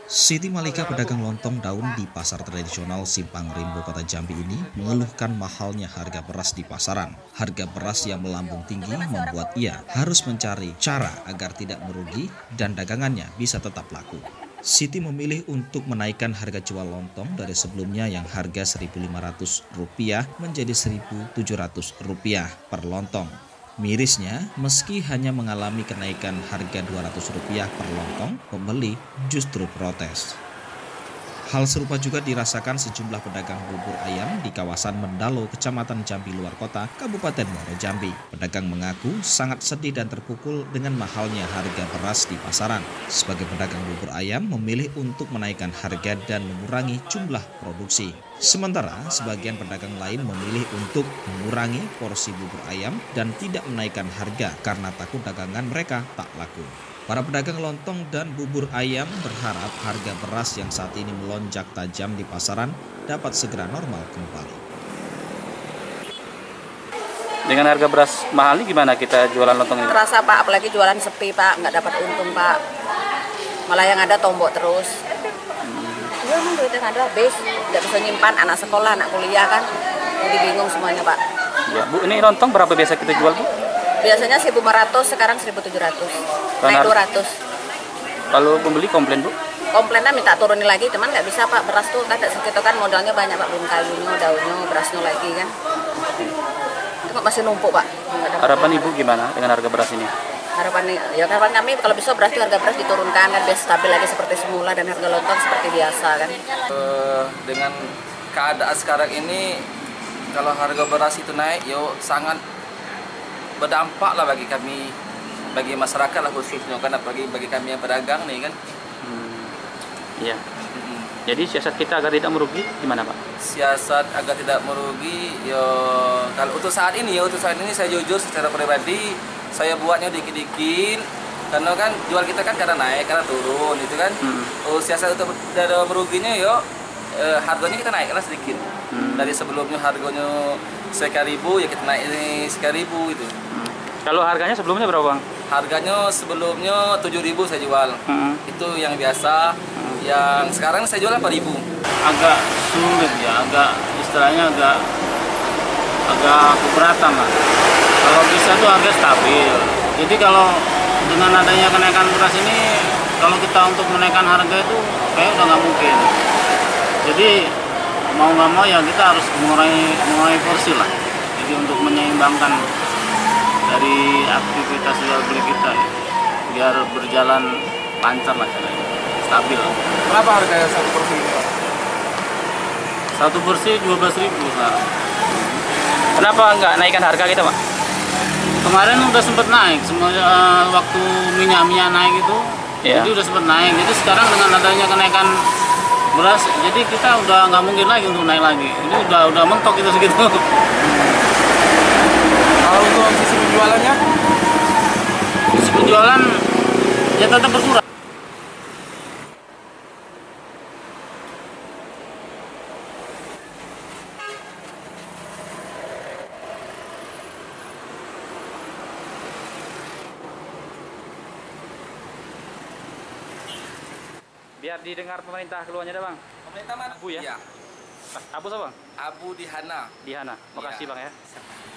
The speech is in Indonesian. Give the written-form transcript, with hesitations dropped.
Siti Malika, pedagang lontong daun di pasar tradisional Simpang Rimbo, Kota Jambi ini mengeluhkan mahalnya harga beras di pasaran. Harga beras yang melambung tinggi membuat ia harus mencari cara agar tidak merugi dan dagangannya bisa tetap laku. Siti memilih untuk menaikkan harga jual lontong dari sebelumnya yang harga Rp1.500 menjadi Rp1.700 per lontong. Mirisnya, meski hanya mengalami kenaikan harga Rp200 per lontong, pembeli justru protes. Hal serupa juga dirasakan sejumlah pedagang bubur ayam di kawasan Mendalo, Kecamatan Jambi Luar Kota, Kabupaten Muaro Jambi. Pedagang mengaku sangat sedih dan terpukul dengan mahalnya harga beras di pasaran. Sebagai pedagang bubur ayam memilih untuk menaikkan harga dan mengurangi jumlah produksi. Sementara sebagian pedagang lain memilih untuk mengurangi porsi bubur ayam dan tidak menaikkan harga karena takut dagangan mereka tak laku. Para pedagang lontong dan bubur ayam berharap harga beras yang saat ini melonjak tajam di pasaran dapat segera normal kembali. Dengan harga beras mahal ini gimana kita jualan lontong ini? Terasa Pak, apalagi jualan sepi Pak, nggak dapat untung Pak. Malah yang ada tombok terus. Ya duitnya nggak ada habis, nggak bisa nyimpan anak sekolah, anak kuliah kan. Jadi bingung semuanya Pak. Ya Bu, ini lontong berapa biasa kita jual Bu? Biasanya 1.500, sekarang 1.700. Naik 200. Kalau pembeli komplain Bu? Komplainnya minta turunin lagi, cuman nggak bisa Pak. Beras tuh kan segitu kan modalnya banyak Pak, belum kayunya, daunnya, berasnya lagi kan. Itu masih numpuk Pak. Harapan Ibu gimana dengan harga beras ini? Harapan kami kalau bisa beras itu harga beras diturunkan kan biar stabil lagi seperti semula dan harga lontong seperti biasa kan. Dengan keadaan sekarang ini kalau harga beras itu naik, sangat berdampak lah bagi kami, bagi masyarakat lah khususnya karena bagi kami yang pedagang nih kan. Iya. Jadi siasat kita agar tidak merugi gimana Pak? Siasat agar tidak merugi, kalau untuk saat ini saya jujur secara pribadi saya buatnya dikit-dikit karena kan jual kita kan karena naik, karena turun itu kan. Siasat untuk tidak meruginya harganya kita naikkan sedikit. Dari sebelumnya harganya Rp1.000 ya kita naik ini Rp1.000 itu. Kalau harganya sebelumnya berapa Bang? Harganya sebelumnya Rp7.000 saya jual. Itu yang biasa. Yang sekarang saya jual Rp4.000. Agak sulit ya, istilahnya agak keberatan lah. Kalau bisa tuh harga stabil. Jadi kalau dengan adanya kenaikan beras ini, kalau kita untuk menaikkan harga itu kayak udah nggak mungkin. Jadi mau nggak mau ya kita harus mengurangi porsi lah. Jadi untuk menyeimbangkan dari aktivitas jual beli kita ya, biar berjalan lancar lah caranya, stabil. Berapa harganya satu porsi ini Pak? Satu porsi 12.000 lah. Kenapa nggak naikkan harga kita Pak? Kemarin udah sempat naik, waktu minyak naik itu, jadi udah sempat naik. Jadi sekarang dengan adanya kenaikan beras, jadi kita udah nggak mungkin lagi untuk naik lagi. Ini udah mentok itu segitu. Kalau untuk sisi penjualannya? Sisi penjualan ya tetap berkurang. Biar didengar pemerintah keluarnya dah Bang. Pemerintah mana? Abu ya? Iya. Abu siapa Bang? Abu Dihana. Dihana. Makasih Iya. Bang ya.